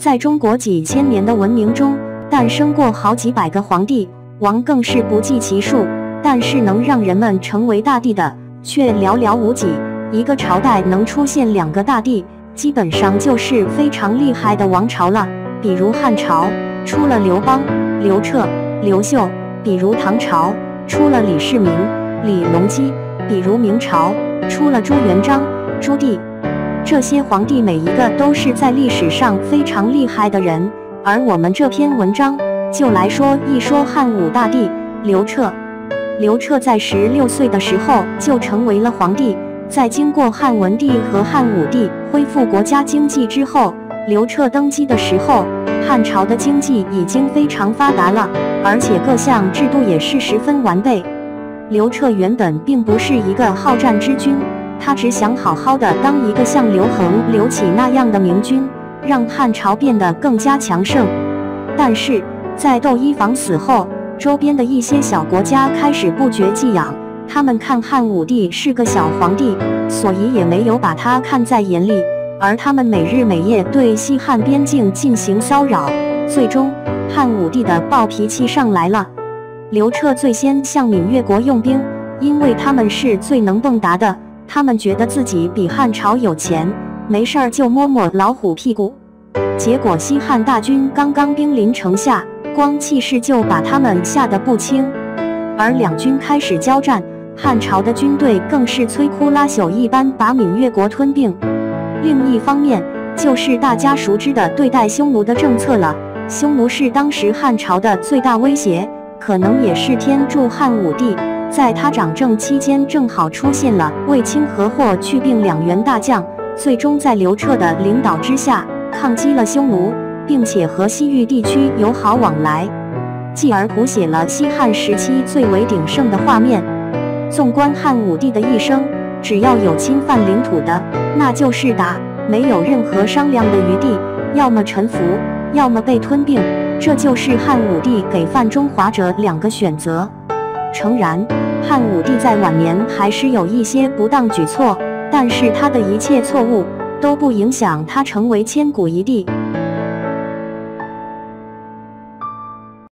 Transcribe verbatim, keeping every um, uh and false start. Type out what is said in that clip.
在中国几千年的文明中，诞生过好几百个皇帝，王更是不计其数。但是能让人们成为大帝的，却寥寥无几。一个朝代能出现两个大帝，基本上就是非常厉害的王朝了。比如汉朝出了刘邦、刘彻、刘秀；比如唐朝出了李世民、李隆基；比如明朝出了朱元璋、朱棣。这些皇帝每一个都是在历史上非常厉害的人，而我们这篇文章就来说一说汉武大帝刘彻。刘彻在十六岁的时候就成为了皇帝，在经过汉文帝和汉武帝恢复国家经济之后，刘彻登基的时候，汉朝的经济已经非常发达了，而且各项制度也是十分完备。刘彻原本并不是一个好战之君，他只想好好的当一个像刘恒、刘启那样的明君，让汉朝变得更加强盛。但是在窦漪房死后，周边的一些小国家开始不觉寄养，他们看汉武帝是个小皇帝，所以也没有把他看在眼里，而他们每日每夜对西汉边境进行骚扰。最终汉武帝的暴脾气上来了，刘彻最先向闽越国用兵，因为他们是最能蹦跶的，他们觉得自己比汉朝有钱，没事儿就摸摸老虎屁股。结果西汉大军刚刚兵临城下，光气势就把他们吓得不轻。而两军开始交战，汉朝的军队更是摧枯拉朽一般把闽越国吞并。另一方面，就是大家熟知的对待匈奴的政策了。匈奴是当时汉朝的最大威胁，可能也是天助汉武帝，在他掌政期间正好出现了卫青和霍去病两员大将，最终在刘彻的领导之下抗击了匈奴，并且和西域地区友好往来，继而谱写了西汉时期最为鼎盛的画面。纵观汉武帝的一生，只要有侵犯领土的，那就是打，没有任何商量的余地，要么臣服，要么被吞并，这就是汉武帝给范中华者两个选择。诚然，汉武帝在晚年还是有一些不当举措，但是他的一切错误都不影响他成为千古一帝。